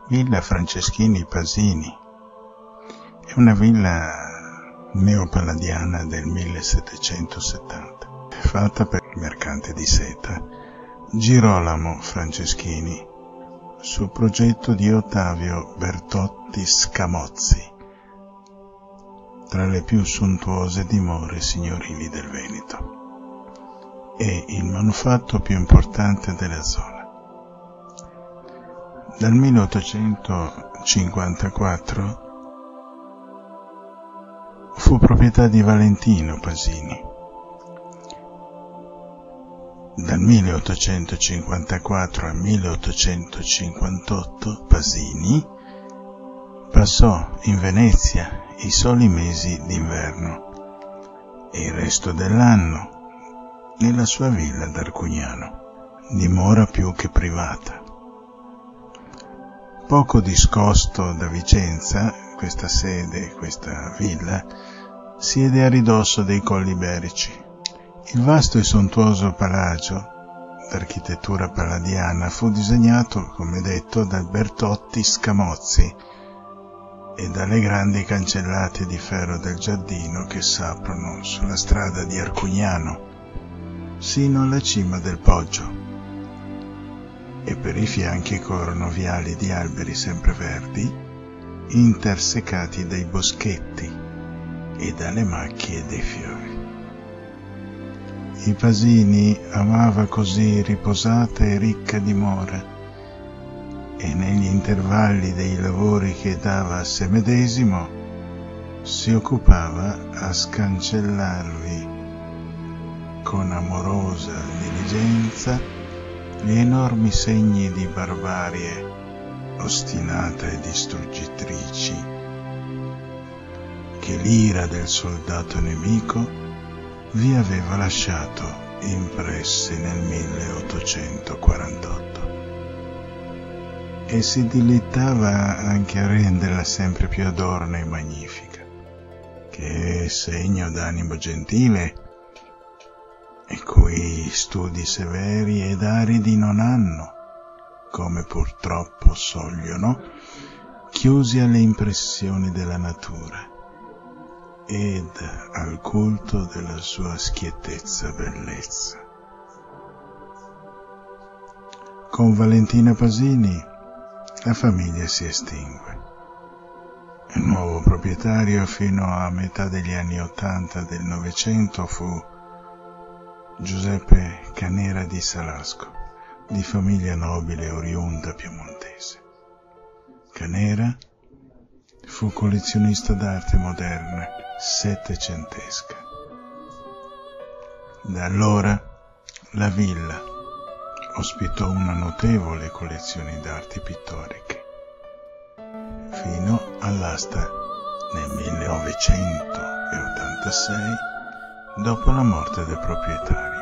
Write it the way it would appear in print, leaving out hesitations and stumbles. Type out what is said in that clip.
Villa Franceschini Pasini è una villa neopalladiana del 1770, fatta per il mercante di seta Girolamo Franceschini su progetto di Ottavio Bertotti Scamozzi, tra le più sontuose dimore signorili del Veneto, e il manufatto più importante della zona. Dal 1854 fu proprietà di Valentino Pasini. Dal 1854 al 1858 Pasini passò in Venezia i soli mesi d'inverno e il resto dell'anno nella sua villa d'Arcugnano, dimora più che privata. Poco discosto da Vicenza, questa villa, siede a ridosso dei Colli Iberici. Il vasto e sontuoso palagio, d'architettura palladiana, fu disegnato, come detto, da Bertotti Scamozzi e dalle grandi cancellate di ferro del giardino che s'aprono sulla strada di Arcugnano, sino alla cima del Poggio, e per i fianchi corrono viali di alberi sempreverdi, intersecati dai boschetti e dalle macchie dei fiori. I Pasini amava così riposata e ricca dimora, e negli intervalli dei lavori che dava a se medesimo si occupava a scancellarvi con amorosa diligenza gli enormi segni di barbarie ostinata e distruggitrici che l'ira del soldato nemico vi aveva lasciato impressi nel 1848, e si dilettava anche a renderla sempre più adorna e magnifica, che è segno d'animo gentile e cui studi severi ed aridi non hanno, come purtroppo sogliono, chiusi alle impressioni della natura ed al culto della sua schiettezza bellezza. Con Valentina Pasini la famiglia si estingue. Il nuovo proprietario fino a metà degli anni '80 del Novecento fu Giuseppe Canera di Salasco, di famiglia nobile oriunda piemontese. Canera fu collezionista d'arte moderna settecentesca. Da allora la villa ospitò una notevole collezione d'arti pittoriche, fino all'asta nel 1986, dopo la morte del proprietario.